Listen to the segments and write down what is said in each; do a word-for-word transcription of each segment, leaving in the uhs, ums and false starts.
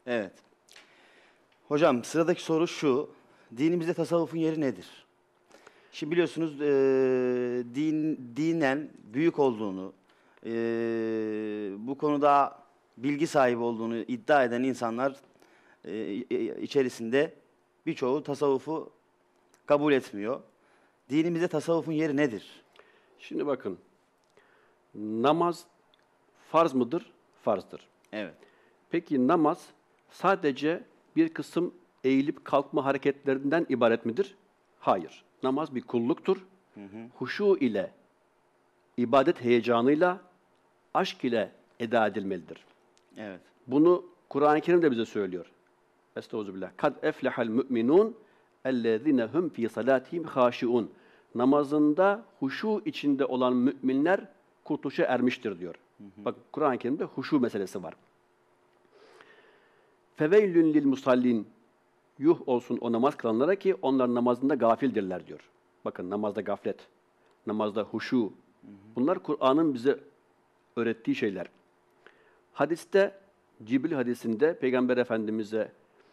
Evet. Hocam sıradaki soru şu. Dinimizde tasavvufun yeri nedir? Şimdi biliyorsunuz e, din dinen büyük olduğunu, e, bu konuda bilgi sahibi olduğunu iddia eden insanlar e, içerisinde birçoğu tasavvufu kabul etmiyor. Dinimizde tasavvufun yeri nedir? Şimdi bakın, namaz farz mıdır? Farzdır. Evet. Peki namaz sadece bir kısım eğilip kalkma hareketlerinden ibaret midir? Hayır. Namaz bir kulluktur. Hı hı. Huşu ile, ibadet heyecanıyla, aşk ile eda edilmelidir. Evet. Bunu Kur'an-ı Kerim de bize söylüyor. Estağfirullah. Kad eflehal müminun ellezine hum fi salatihim haşiun. Namazında huşu içinde olan müminler kurtuluşa ermiştir diyor. Hı hı. Bak Kur'an-ı Kerim'de huşu meselesi var. Feveylün lil musallin. Yuh olsun o namaz kılanlara ki onlar namazında gafildirler diyor. Bakın namazda gaflet, namazda huşu. Hı hı. Bunlar Kur'an'ın bize öğrettiği şeyler. Hadiste, Cibril hadisinde Peygamber Efendimiz'e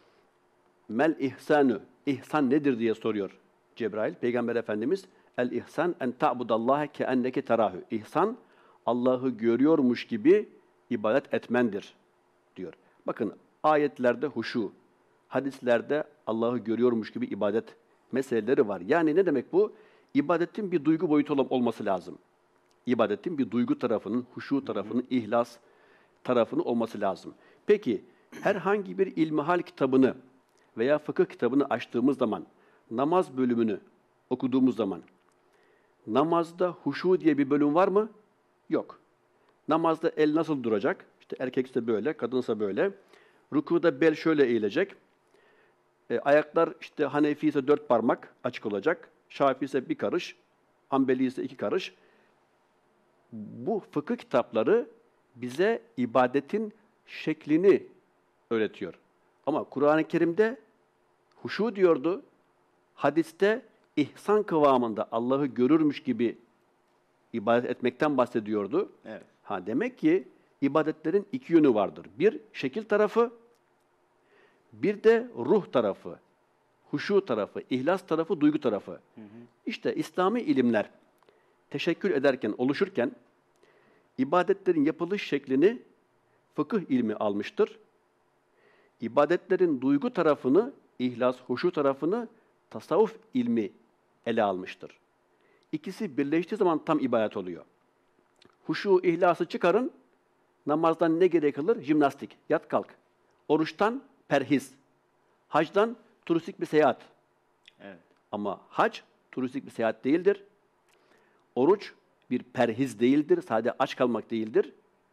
mel ihsanü, ihsan nedir diye soruyor Cebrail. Peygamber Efendimiz, el ihsan en ta'budallaha ke enneke terahu. İhsan, Allah'ı görüyormuş gibi ibadet etmendir diyor. Bakın ayetlerde huşu, hadislerde Allah'ı görüyormuş gibi ibadet meseleleri var. Yani ne demek bu? İbadetin bir duygu boyutu olması lazım. İbadetin bir duygu tarafının, huşu tarafının, ihlas tarafının olması lazım. Peki, herhangi bir ilmihal kitabını veya fıkıh kitabını açtığımız zaman, namaz bölümünü okuduğumuz zaman, namazda huşu diye bir bölüm var mı? Yok. Namazda el nasıl duracak? İşte erkekse böyle, kadınsa böyle. Rükuda bel şöyle eğilecek. E, ayaklar işte Hanefi ise dört parmak açık olacak. Şafii ise bir karış, Hanbeli ise iki karış. Bu fıkıh kitapları bize ibadetin şeklini öğretiyor. Ama Kur'an-ı Kerim'de huşu diyordu. Hadiste ihsan kıvamında Allah'ı görürmüş gibi ibadet etmekten bahsediyordu. Evet. Ha, demek ki ibadetlerin iki yönü vardır. Bir şekil tarafı, bir de ruh tarafı, huşu tarafı, ihlas tarafı, duygu tarafı. Hı hı. İşte İslami ilimler teşekkül ederken, oluşurken ibadetlerin yapılış şeklini fıkıh ilmi almıştır. İbadetlerin duygu tarafını, ihlas, huşu tarafını tasavvuf ilmi ele almıştır. İkisi birleştiği zaman tam ibadet oluyor. Huşu, ihlası çıkarın, namazdan ne gerek kalır? Jimnastik, yat kalk. Oruçtan perhiz. Hacdan turistik bir seyahat. Evet. Ama hac turistik bir seyahat değildir. Oruç bir perhiz değildir, sadece aç kalmak değildir.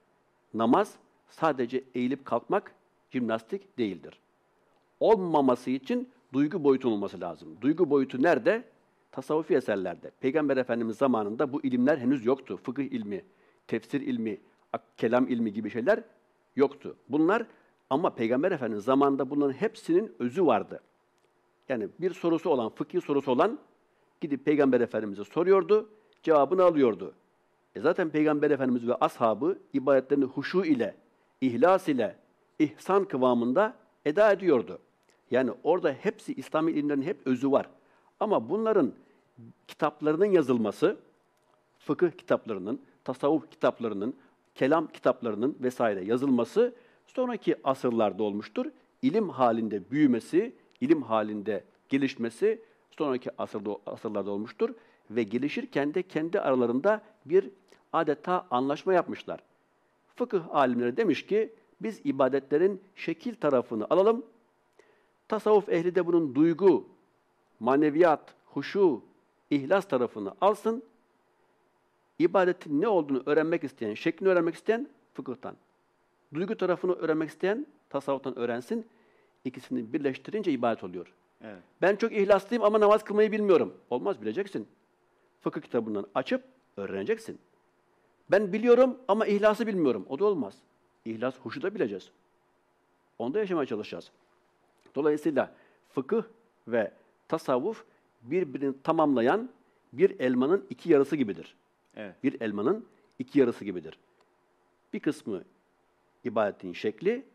Namaz sadece eğilip kalkmak, jimnastik değildir. Olmaması için duygu boyutu olması lazım. Duygu boyutu nerede? Tasavvufi eserlerde. Peygamber Efendimiz zamanında bu ilimler henüz yoktu. Fıkıh ilmi, tefsir ilmi, kelam ilmi gibi şeyler yoktu. Bunlar ama Peygamber Efendimiz zamanında bunların hepsinin özü vardı. Yani bir sorusu olan, fıkhi sorusu olan gidip Peygamber Efendimiz'e soruyordu, cevabını alıyordu. E zaten Peygamber Efendimiz ve ashabı ibadetlerini huşu ile, ihlas ile, ihsan kıvamında eda ediyordu. Yani orada hepsi, İslami ilimlerin hep özü var. Ama bunların kitaplarının yazılması, fıkıh kitaplarının, tasavvuf kitaplarının, kelam kitaplarının vesaire yazılması sonraki asırlarda olmuştur. İlim halinde büyümesi, ilim halinde gelişmesi sonraki asırda, asırlarda olmuştur. Ve gelişirken de kendi aralarında bir adeta anlaşma yapmışlar. Fıkıh alimleri demiş ki, biz ibadetlerin şekil tarafını alalım, tasavvuf ehli de bunun duygu, maneviyat, huşu, ihlas tarafını alsın, ibadetin ne olduğunu öğrenmek isteyen, şeklini öğrenmek isteyen fıkıhtan, duygu tarafını öğrenmek isteyen tasavvuftan öğrensin, ikisini birleştirince ibadet oluyor. Evet. Ben çok ihlaslıyım ama namaz kılmayı bilmiyorum. Olmaz, bileceksin. Fıkıh kitabından açıp öğreneceksin. Ben biliyorum ama ihlası bilmiyorum. O da olmaz. İhlas, huşu da bileceğiz. Onda yaşamaya çalışacağız. Dolayısıyla fıkıh ve tasavvuf birbirini tamamlayan bir elmanın iki yarısı gibidir. Evet. Bir elmanın iki yarısı gibidir. Bir kısmı ibadetin şekli,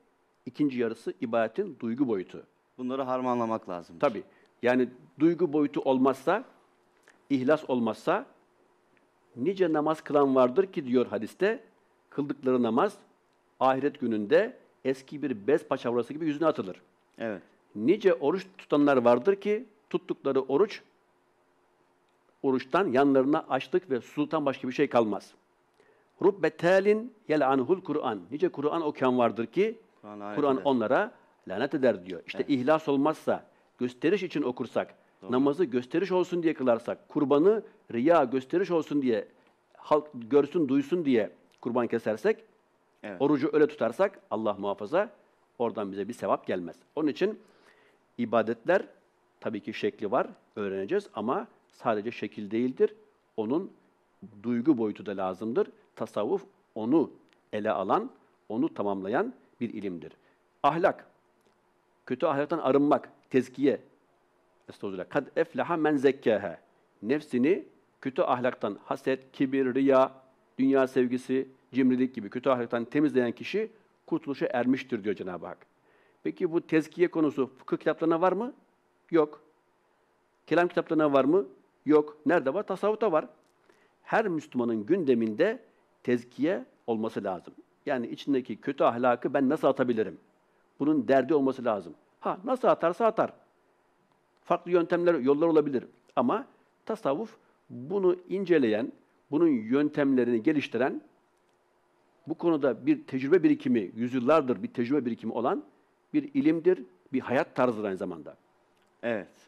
İkinci yarısı ibadetin duygu boyutu. Bunları harmanlamak lazım. Tabii. Yani duygu boyutu olmazsa, ihlas olmazsa nice namaz kılan vardır ki diyor hadiste, kıldıkları namaz ahiret gününde eski bir bez paçavrası gibi yüzüne atılır. Evet. Nice oruç tutanlar vardır ki tuttukları oruç, oruçtan yanlarına açlık ve susuzluktan başka bir şey kalmaz. Rubbe tâlin yel'anhul Kur'an. Nice Kur'an okuyan vardır ki Kur'an lanet Kur'an eder. onlara lanet eder diyor. İşte Evet. ihlas olmazsa, gösteriş için okursak, Doğru. namazı gösteriş olsun diye kılarsak, kurbanı riya gösteriş olsun diye, halk görsün, duysun diye kurban kesersek, Evet. orucu öyle tutarsak Allah muhafaza oradan bize bir sevap gelmez. Onun için ibadetler tabii ki şekli var, öğreneceğiz ama sadece şekil değildir. Onun duygu boyutu da lazımdır. Tasavvuf onu ele alan, onu tamamlayan bir ilimdir. Ahlak, kötü ahlaktan arınmak, tezkiye. Estağfurullah. Kad eflaha men zekkâhe. Nefsini kötü ahlaktan, haset, kibir, riya, dünya sevgisi, cimrilik gibi kötü ahlaktan temizleyen kişi kurtuluşa ermiştir diyor Cenab-ı Hak. Peki bu tezkiye konusu fıkıh kitaplarına var mı? Yok. Kelam kitaplarına var mı? Yok. Nerede var? Tasavvufta var. Her Müslümanın gündeminde tezkiye olması lazım. Yani içindeki kötü ahlakı ben nasıl atabilirim? Bunun derdi olması lazım. Ha nasıl atarsa atar. Farklı yöntemler, yollar olabilir. Ama tasavvuf bunu inceleyen, bunun yöntemlerini geliştiren, bu konuda bir tecrübe birikimi, yüzyıllardır bir tecrübe birikimi olan bir ilimdir, bir hayat tarzıdır aynı zamanda. Evet.